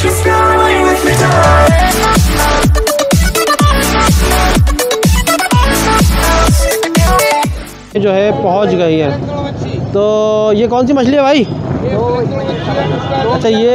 जो है पहुंच गई है। तो ये कौन सी मछली है भाई? अच्छा ये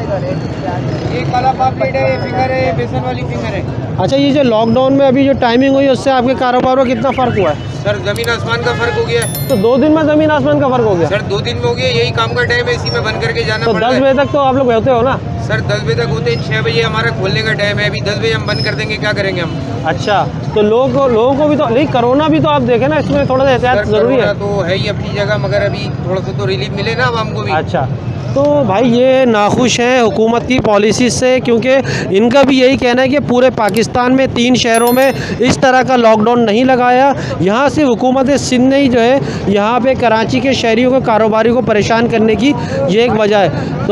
काला पापलेट है, ये फिंगर है, बेसन वाली फिंगर है। अच्छा ये जो लॉकडाउन में अभी जो टाइमिंग हुई उससे आपके कारोबार में कितना फ़र्क हुआ है? सर ज़मीन आसमान का फ़र्क हो गया है। तो 2 दिन में ज़मीन आसमान का फ़र्क हो गया? सर 2 दिन में हो गया, यही काम का टाइम है, इसी में बंद करके जाना तो पड़ता है। 10 बजे तक तो आप लोग होते हो ना? सर 10 बजे तक होते हैं, 6 बजे हमारा खोलने का टाइम है। अभी 10 बजे हम बंद कर देंगे, क्या करेंगे हम? अच्छा तो लोगों को भी तो नहीं, कोरोना भी तो आप देखें ना, इसमें थोड़ा सा एहतियात ज़रूरी है। तो है ही अपनी जगह, मगर अभी थोड़ा सा तो रिलीफ मिले ना अब हमको भी। अच्छा तो भाई ये नाखुश हैं हुकूमत की पॉलिसी से, क्योंकि इनका भी यही कहना है कि पूरे पाकिस्तान में 3 शहरों में इस तरह का लॉकडाउन नहीं लगाया। यहाँ से हुकूमत सिंध ने ही जो है यहाँ पे कराची के शहरियों को, कारोबारी को परेशान करने की ये एक वजह है। तो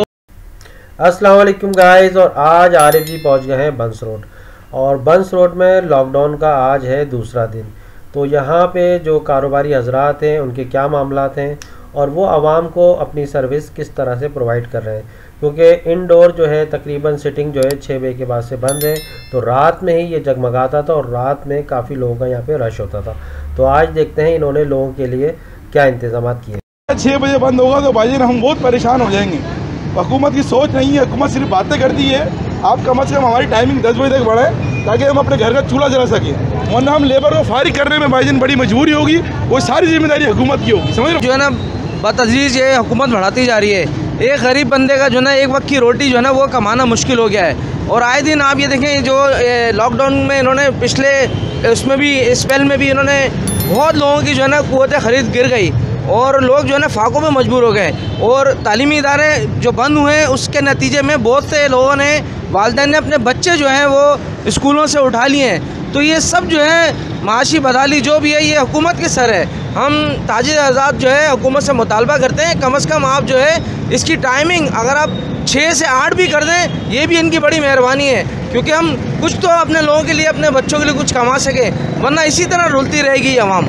अस्सलाम वालेकुम गाइस, और आज आरिफ जी पहुँच गए हैं बंस रोड, और बंस रोड में लॉकडाउन का आज है दूसरा दिन। तो यहाँ पे जो कारोबारी हजरात हैं उनके क्या मामलात हैं और वो आवाम को अपनी सर्विस किस तरह से प्रोवाइड कर रहे हैं, क्योंकि इनडोर जो है तकरीबन सिटिंग जो है 6 बजे के बाद से बंद है। तो रात में ही ये जगमगाता था और रात में काफ़ी लोगों का यहाँ पे रश होता था। तो आज देखते हैं इन्होंने लोगों के लिए क्या इंतजाम किए। 6 बजे बंद होगा तो भाईजान हम बहुत परेशान हो जाएंगे। हुकूमत की सोच नहीं है, हुकूमत सिर्फ बातें करती है। आप कम से कम हमारी टाइमिंग 10 बजे तक बढ़ाएं ताकि हम अपने घर का चूल्हा जला सकें, वरना हम लेबर को फारिग करने में भाईजान बड़ी मजबूरी होगी। वो सारी जिम्मेदारी हुकूमत की होगी, समझ रहे हो? जो है ना बतदरीज ये हुकूमत बढ़ाती जा रही है। एक गरीब बंदे का जो है ना एक वक्त की रोटी जो है ना वो कमाना मुश्किल हो गया है। और आए दिन आप ये देखें जो लॉकडाउन में इन्होंने पिछले उसमें भी स्पेल में भी इन्होंने बहुत लोगों की जो है ना क़ुव्वत ख़रीद गिर गई और लोग जो है ना फाकों में मजबूर हो गए। और तालीमी इदारे जो बंद हुए उसके नतीजे में बहुत से लोगों ने, वालिदैन ने अपने बच्चे जो हैं वो स्कूलों से उठा लिए हैं। तो ये सब जो है माशी बदहाली जो भी है ये हुकूमत के सर है। हम ताजिर आज़ाद जो है हुकूमत से मुतालबा करते हैं कम से कम आप जो है इसकी टाइमिंग अगर आप 6 से 8 भी कर दें, ये भी इनकी बड़ी मेहरबानी है, क्योंकि हम कुछ तो अपने लोगों के लिए, अपने बच्चों के लिए कुछ कमा सकें, वरना इसी तरह रुलती रहेगी आवाम।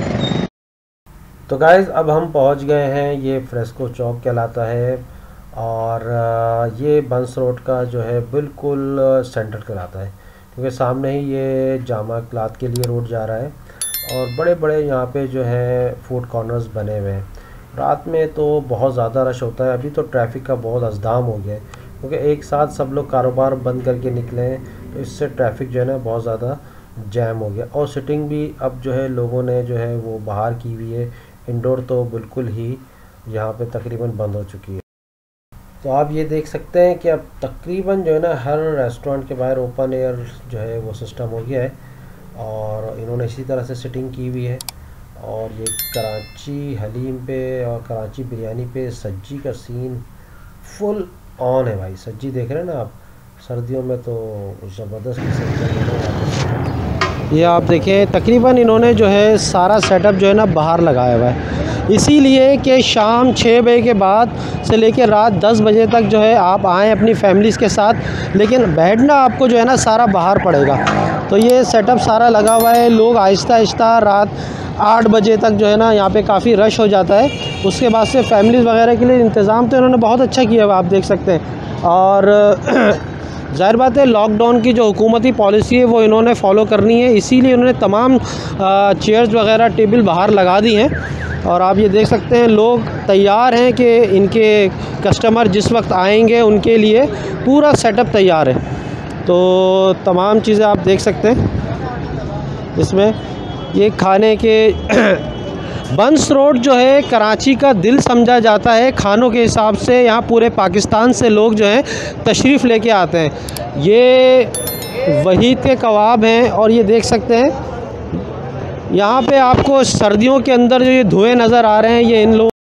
तो गाइज़ अब हम पहुंच गए हैं, ये फ्रेस्को चौक कहलाता है और ये बंस रोड का जो है बिल्कुल सेंटर कहलाता है, क्योंकि सामने ही ये जामा क्लाथ के लिए रोड जा रहा है और बड़े बड़े यहाँ पे जो है फूड कॉर्नर्स बने हुए हैं। रात में तो बहुत ज़्यादा रश होता है। अभी तो ट्रैफिक का बहुत अज़दाम हो गया है, क्योंकि एक साथ सब लोग कारोबार बंद करके निकले हैं, तो इससे ट्रैफिक जो है ना बहुत ज़्यादा जैम हो गया। और सिटिंग भी अब जो है लोगों ने जो है वो बाहर की हुई है, इंडोर तो बिल्कुल ही यहाँ पे तकरीबन बंद हो चुकी है। तो आप ये देख सकते हैं कि अब तकरीबन जो है ना हर रेस्टोरेंट के बाहर ओपन एयर जो है वो सिस्टम हो गया है और इन्होंने इसी तरह से सिटिंग की हुई है। और ये कराची हलीम पे और कराची बिरयानी पे सज्जी का सीन फुल ऑन है भाई। सज्जी देख रहे हैं ना आप, सर्दियों में तो ज़बरदस्त सज्जी। ये आप देखें तकरीबन इन्होंने जो है सारा सेटअप जो है ना बाहर लगाया हुआ है, इसीलिए कि शाम 6 बजे के बाद से लेकर रात 10 बजे तक जो है आप आएँ अपनी फैमिलीज़ के साथ, लेकिन बैठना आपको जो है ना सारा बाहर पड़ेगा। तो ये सेटअप सारा लगा हुआ है। लोग आहिस्ता आहिस्ता रात 8 बजे तक जो है ना यहाँ पे काफ़ी रश हो जाता है। उसके बाद से फैमिलीज़ वगैरह के लिए इंतज़ाम तो इन्होंने बहुत अच्छा किया हुआ, आप देख सकते हैं। और ज़ाहिर बात है लॉकडाउन की जो हुकूमती पॉलिसी है वो इन्होंने फॉलो करनी है, इसीलिए उन्होंने तमाम चेयर्स वगैरह टेबल बाहर लगा दी हैं। और आप ये देख सकते हैं लोग तैयार हैं कि इनके कस्टमर जिस वक्त आएंगे उनके लिए पूरा सेटअप तैयार है। तो तमाम चीज़ें आप देख सकते हैं इसमें। ये खाने के बंस रोड जो है कराची का दिल समझा जाता है खानों के हिसाब से। यहाँ पूरे पाकिस्तान से लोग जो हैं तशरीफ़ लेके आते हैं। ये वहीद के कबाब हैं और ये देख सकते हैं यहाँ पे आपको सर्दियों के अंदर जो ये धुएँ नज़र आ रहे हैं ये इन लोगों।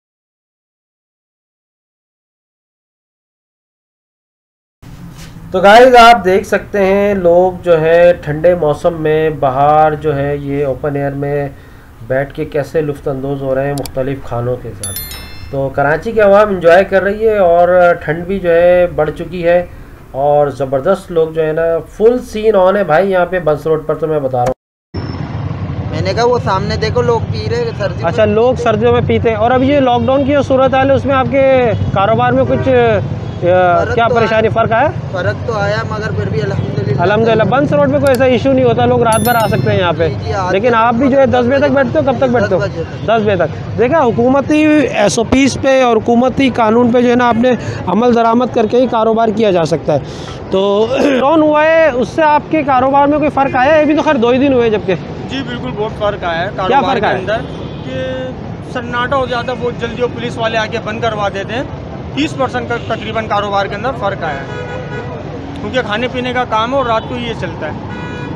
तो गाइस आप देख सकते हैं लोग जो है ठंडे मौसम में बाहर जो है ये ओपन एयर में बैठ के कैसे लुत्फ़अंदोज़ हो रहे हैं मुख्तलिफ़ खानों के साथ। तो कराची की आवाम इंजॉय कर रही है और ठंड भी जो है बढ़ चुकी है और ज़बरदस्त लोग जो है ना फुल सीन ऑन है भाई यहाँ पे बंस रोड पर। तो मैं बता रहा हूँ, मैंने कहा वो सामने देखो लोग पी रहे सर्दी। अच्छा लोग सर्दियों में पीते हैं। और अब ये लॉकडाउन की जो सूरत हाल है उसमें आपके कारोबार में कुछ क्या परेशानी, फ़र्क आया? फ़र्क तो आया, मगर फिर भी अल्हम्दुलिल्लाह बंस रोड पे कोई ऐसा इशू नहीं होता, लोग रात भर आ सकते हैं यहाँ पे। लेकिन आप भी जो है 10 बजे तक बैठते हो? कब तक बैठते हो? 10 बजे तक। देखा, हुकूमती SOPs पे और हुकूमती कानून पे जो है ना आपने अमल दरामद करके ही कारोबार किया जा सकता है। तो लॉकडाउन हुआ है, उससे आपके कारोबार में कोई फ़र्क आया है? अभी तो खैर 2 ही दिन हुए जबकि। जी बिल्कुल, बहुत फ़र्क आया है क्या फ़र्क आया? अंदर कि सन्नाटा हो जाता, बहुत जल्दी वो पुलिस वाले आके बंद करवा देते हैं। 30% का तकरीबन कारोबार के अंदर फ़र्क आया है, क्योंकि खाने पीने का काम है और रात को ये चलता है।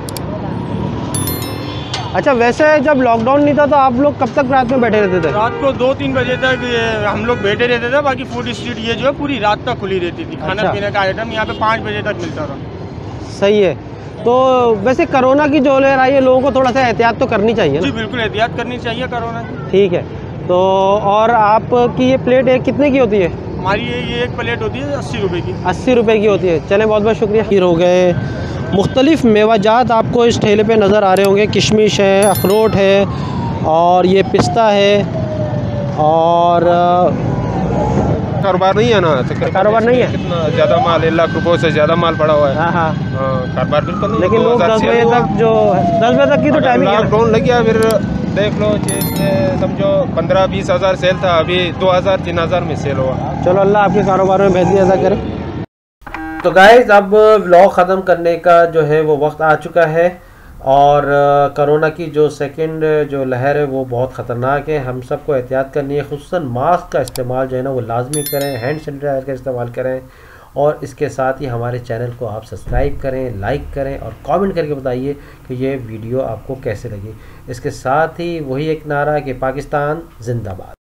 अच्छा, वैसे जब लॉकडाउन नहीं था तो आप लोग कब तक रात में बैठे रहते थे? रात को 2-3 बजे तक हम लोग बैठे रहते थे। बाकी फूड स्ट्रीट ये जो है पूरी रात तक खुली रहती थी। खाना अच्छा। पीने का आइटम यहाँ पे 5 बजे तक मिलता था। सही है। तो वैसे कोरोना की जो लहर आई है, लोगों को थोड़ा सा एहतियात तो करनी चाहिए ना? जी बिल्कुल, एहतियात करनी चाहिए कोरोना की। ठीक है। तो और आपकी ये प्लेट एक कितने की होती है? हमारी ये एक प्लेट होती है 80 रुपये की। 80 रुपये की होती है। चलें, बहुत बहुत शुक्रिया। खीर हो गए, मुख्तलिफ़ मेवाजात आपको इस ठेले पे नज़र आ रहे होंगे। किशमिश है, अखरोट है और ये पिस्ता है। और कारोबार नहीं है ना, कारोबार नहीं है? कितना ज़्यादा माल, 1 लाख रुपये से ज़्यादा माल पड़ा हुआ है। हाँ हाँ, कारोबार बिल्कुल नहीं। लेकिन लोग 10 बजे तक जो 10 बजे तक की तो टाइमिंग है। लॉकडाउन लग गया, फिर देख लो, समझो 15-20 हज़ार सेल था, अभी 2000-3000 में सेल हुआ। चलो, अल्लाह आपके कारोबार में बेहतरी अदा करे। तो गाइज़, अब व्लॉग ख़त्म करने का जो है वो वक्त आ चुका है और कोरोना की जो सेकंड जो लहर है वो बहुत ख़तरनाक है। हम सबको एहतियात करनी है, खुसूसन मास्क का इस्तेमाल जो है ना वो लाजमी करें, हैंड सैनिटाइज़र का इस्तेमाल करें और इसके साथ ही हमारे चैनल को आप सब्सक्राइब करें, लाइक करें और कमेंट करके बताइए कि ये वीडियो आपको कैसे लगी। इसके साथ ही वही एक नारा कि पाकिस्तान जिंदाबाद।